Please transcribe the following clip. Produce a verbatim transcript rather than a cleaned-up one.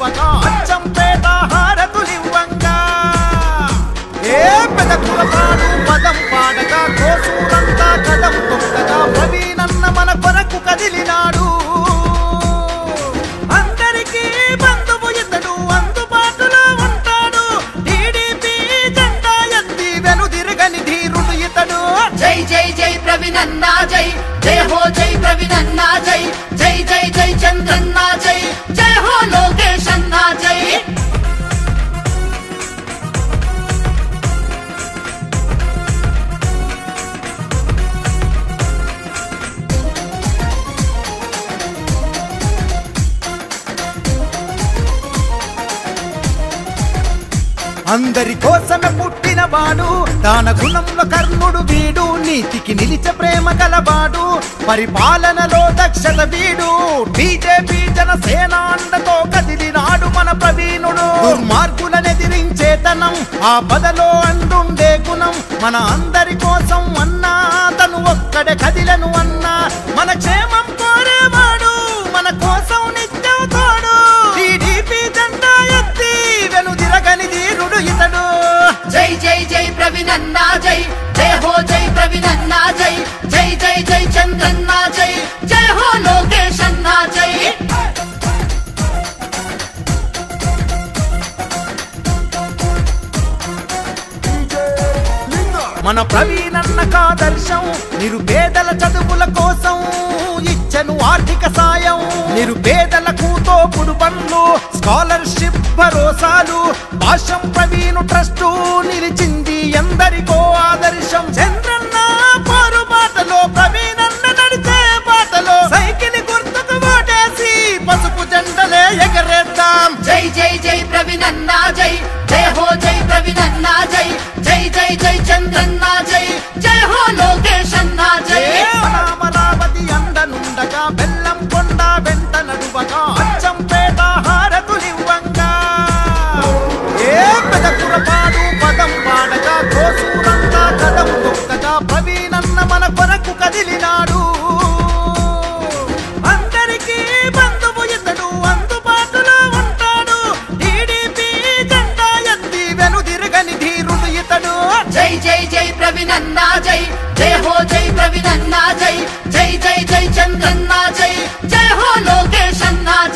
నడువగా అచ్చం పేట హారతులివ్వంగా ఏ పెదకులపాడు పదం పాడగా కోసూరంతా కదం తొక్కగా ప్రవీణన్న మన కొరకు కదిలినాడు. అందరికీ బంధువు ఇతడు, అందుబాటులో ఉంటాడు. టీడీపీ జెండా ఎత్తి వెనుదిరగని ధీరుడు ఇతడు. జై జై జై ప్రవీణన్న జై, జయ హో జై ప్రవీణన్న జై, జై జై జై చంద్రన్న జై, జయ హో లోకేష్ అన్న జై. అందరి కోసమే పుట్టినవాడు, దాన గుణంలో కర్ణుడు వీడు. నీతికి నిలిచే ప్రేమ గలవాడు, పరిపాలనలో దక్షత వీడు. బీజేపీ జనసేన అండతో కదిలినాడు మన ప్రవీణుడు. దుర్మార్గులనెదిరించేతనం, ఆ పదలో అండుండే గుణం. మన అందరి కోసం అన్నా తను ఒక్కడే కదిలను అన్నా. మన క్షేమం కోరేవాడు, మన కోసం నిత్యం తోడు. టీడీపీ జెండా ఎత్తి వెనుదిరగని ధీరుడు ఇతడు. జై జై జై ప్రవీణన్న జై, జయ హో జై ప్రవీణన్న జై, జై జై జై చంద్రన్న జై, జయ హో లోకేష్ అన్న జై. మన ప్రవీణన్నకాదర్శం, నిరుపేదల చదువుల కోసం ఇచ్చను ఆర్థిక సాయం. నిరుపేదలకు తోపుడు బండ్లు, స్కాలర్షిప్ భరోసాలు. భాష్యం ప్రవీణు ట్రస్టు నిలిచింది ఎందరికో ఆదర్శం. చంద్రన్న పారు బాటలో, ప్రవీణన్న నడిచే బాటలో. సైకిల్ గుర్తుకు ఓటేసి పసుపు జెండలే ఎగరేద్దాం. జై జై జై ప్రవీణన్న జై, జయ హో జై ప్రవీణన్న జై, జై జై జై చంద్రన్న జై, జయ హో లోకేష్ అన్న జై. అమరావతి అండనుండగా బెల్లం కొండ వెంట నడువగా అచ్చం పేట హారతులివ్వంగా ఏ పెదకురపాడు పదం పాడగా కోసూరంతా కదం తొక్కగా ప్రవీణన్న మన కొరకు కదిలినాడు. అందరికీ బంధువు ఇతడు, అందుబాటులో ఉంటాడు. టీడీపీ జెండా ఎత్తి వెనుదిరగని ధీరుడు ఇతడు. జై జై జై ప్రవీణన్న జై, జయ హో జై ప్రవీణన్న జై, జై జై జై చంద్రన్న జై, జయ హో లోకేష్ అన్న